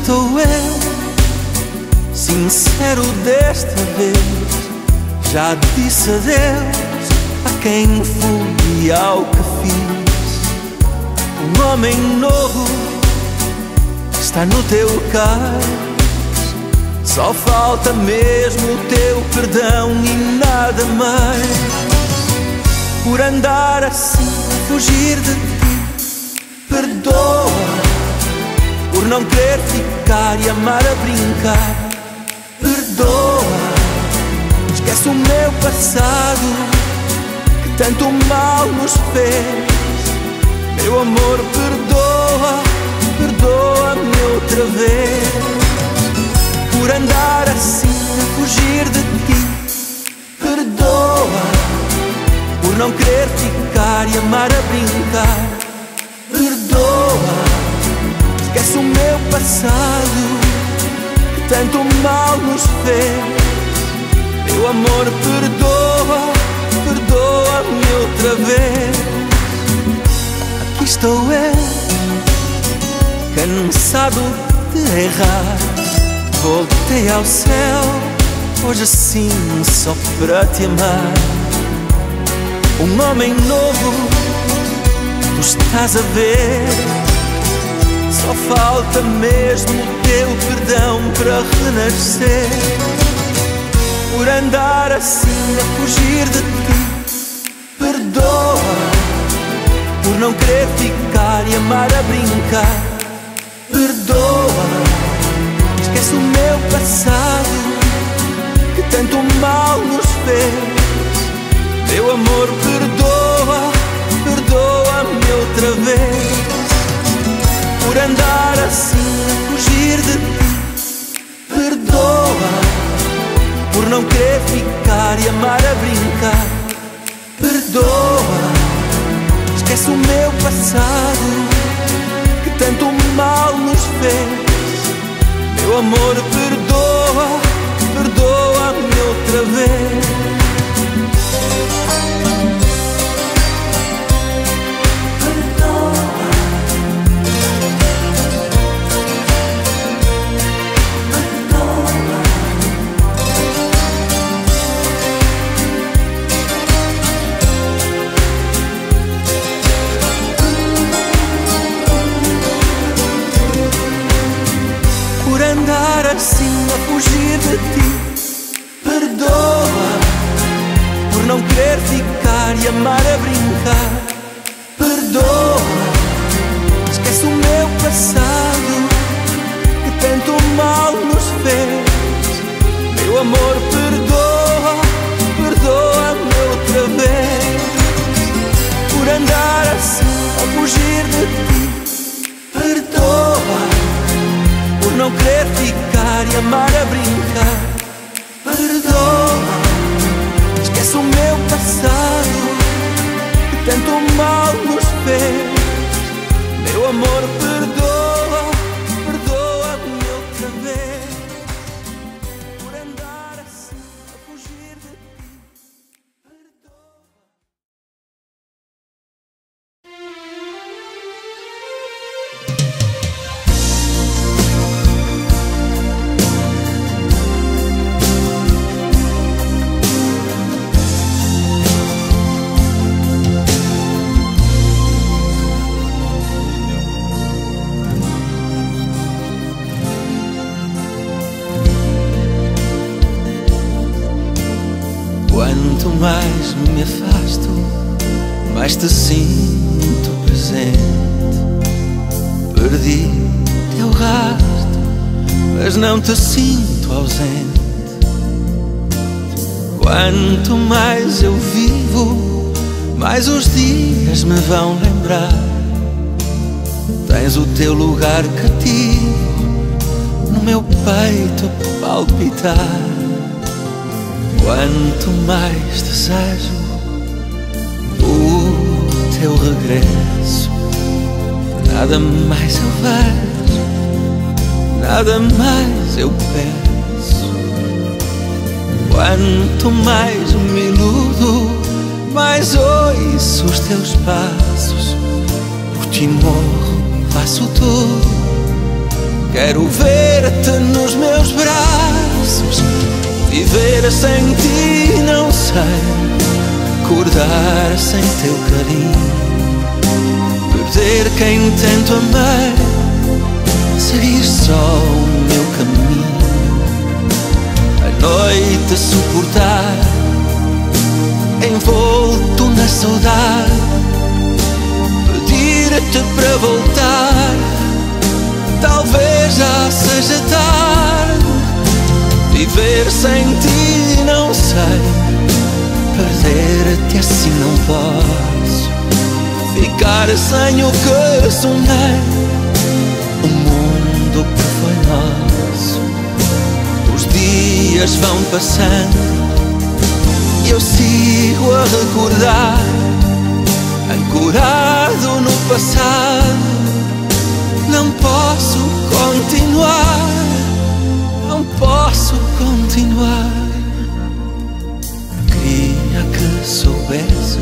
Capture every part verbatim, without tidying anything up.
estou eu, sincero desta vez. Já disse adeus a quem fui e ao que fiz. Um homem novo está no teu cais. Só falta mesmo o teu perdão e nada mais. Por andar assim, fugir de ti, perdoa. Por não querer ficar e amar a brincar, perdoa. Esquece o meu passado, que tanto mal nos fez. Meu amor, perdoa, perdoa-me outra vez. Por andar assim, a fugir de ti, perdoa. Por não querer ficar e amar a brincar, perdoa. Esquece o meu passado, que tanto mal nos fez. Meu amor, perdoa, perdoa-me outra vez. Aqui estou eu, cansado de errar. Voltei ao céu, hoje sim, só para te amar. Um homem novo, tu estás a ver. Só falta mesmo o teu perdão para renascer. Por andar assim, a fugir de ti, perdoa. Por não querer ficar e amar a brincar, perdoa. Esquece o meu passado, que tanto mal nos fez. Meu amor, perdoa, perdoa-me outra vez. Por andar assim, a fugir de ti, perdoa. Por não querer ficar e amar a brincar, perdoa. Esquece o meu passado, que tanto mal nos fez. Meu amor, perdoa, perdoa-me outra vez. Andar assim, a fugir de ti, perdoa. Por não querer ficar e amar a brincar, perdoa. Esquece o meu passado, que tanto mal nos fez. Meu amor, perdoa, perdoa-me outra vez. Por andar assim, a fugir de ti, perdoa. Por não querer ficar e amar a brincar, perdoa. Esquece o meu passado, que tanto mal nos fez. Meu amor, perdoa, perdoa-me outra vez. Por andar assim, a fugir de ti, perdoa. Quanto mais me afasto, mais te sinto presente. Perdi teu rastro, mas não te sinto ausente. Quanto mais eu vivo, mais os dias me vão lembrar. Tens o teu lugar cativo no meu peito a palpitar. Quanto mais desejo o teu regresso, nada mais eu vejo, nada mais eu peço. Quanto mais me iludo, mais ouço os teus passos. Por ti morro, faço tudo Quero ver-te nos meus braços, viver sem ti não sei, acordar sem teu carinho, perder quem tanto amei, seguir só o meu caminho. A noite suportar, envolto na saudade, pedir-te para voltar, talvez já seja tarde. Viver sem ti não sei, perder-te assim não posso, ficar sem o que sonhei, o mundo que foi nosso. Os dias vão passando e eu sigo a recordar, ancorado no passado. Não posso continuar, não posso continuar. Queria que soubesses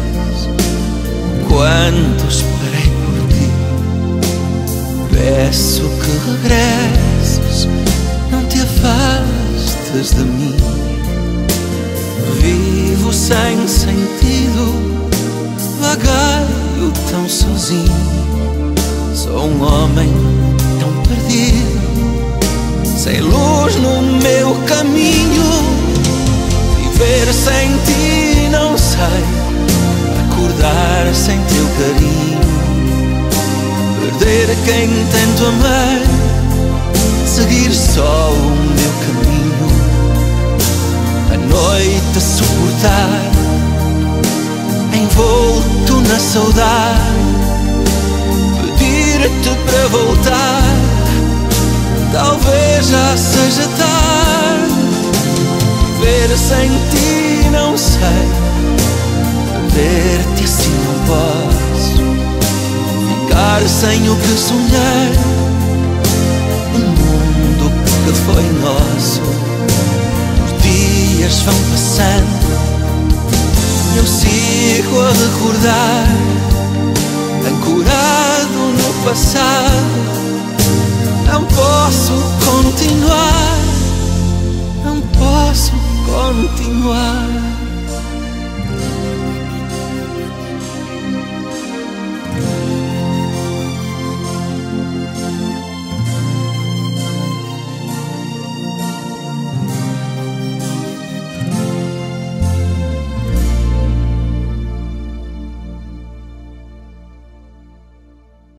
quanto esperei por ti. Peço que regresses, não te afastes de mim. Vivo sem sentido, vagaio tão sozinho. Sou um homem tão perdido, sem luz no meu caminho. Viver sem ti não sei, acordar sem teu carinho, perder quem tanto amei, seguir só o meu caminho. A noite suportar, envolto na saudade, pedir-te para voltar, talvez já seja tarde. Ver sem ti não sei, perder-te assim não posso, ficar sem o que sonhei, o mundo que foi nosso. Os dias vão passando, eu sigo a recordar, ancorado no passado. Não posso continuar, não posso continuar.